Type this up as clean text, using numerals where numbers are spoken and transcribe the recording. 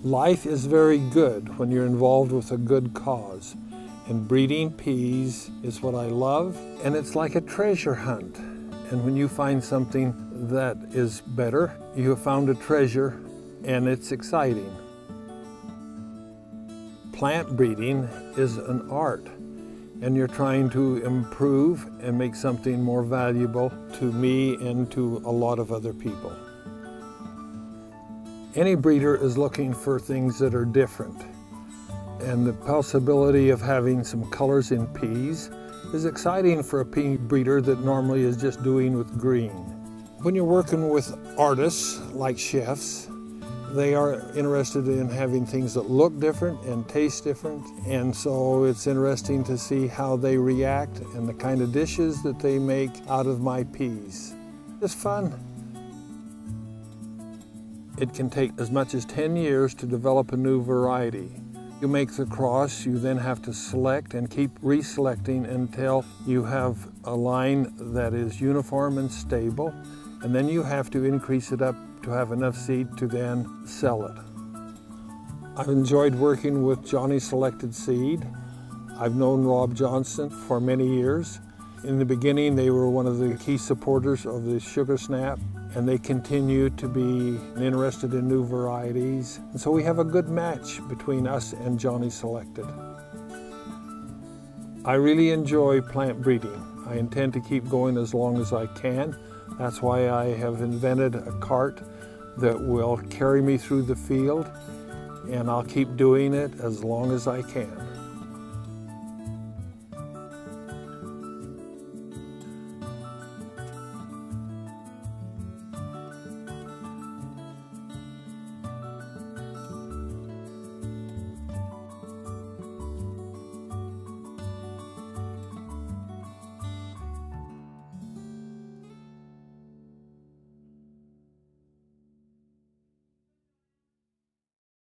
Life is very good when you're involved with a good cause. And breeding peas is what I love, and it's like a treasure hunt. And when you find something that is better, you have found a treasure, and it's exciting. Plant breeding is an art, and you're trying to improve and make something more valuable to me and to a lot of other people. Any breeder is looking for things that are different. And the possibility of having some colors in peas is exciting for a pea breeder that normally is just doing with green. When you're working with artists like chefs, they are interested in having things that look different and taste different. And so it's interesting to see how they react and the kind of dishes that they make out of my peas. It's fun. It can take as much as 10 years to develop a new variety. You make the cross, you then have to select and keep reselecting until you have a line that is uniform and stable, and then you have to increase it up to have enough seed to then sell it. I've enjoyed working with Johnny Selected Seed. I've known Rob Johnson for many years. In the beginning, they were one of the key supporters of the Sugar Snap, and they continue to be interested in new varieties. And so we have a good match between us and Johnny Selected. I really enjoy plant breeding. I intend to keep going as long as I can. That's why I have invented a cart that will carry me through the field, and I'll keep doing it as long as I can.